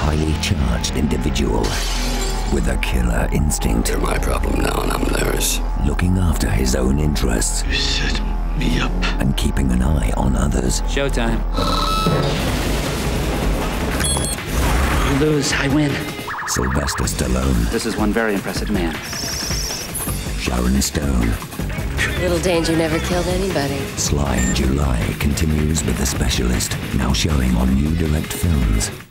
highly charged individual with a killer instinct. They're my problem now, and I'm theirs. Looking after his own interests. You set me up. And keeping an eye on others. Showtime. You lose, I win. Sylvester Stallone. This is one very impressive man. Sharon Stone. Little Danger never killed anybody. Sly in July continues with The Specialist, now showing on New Direct Films.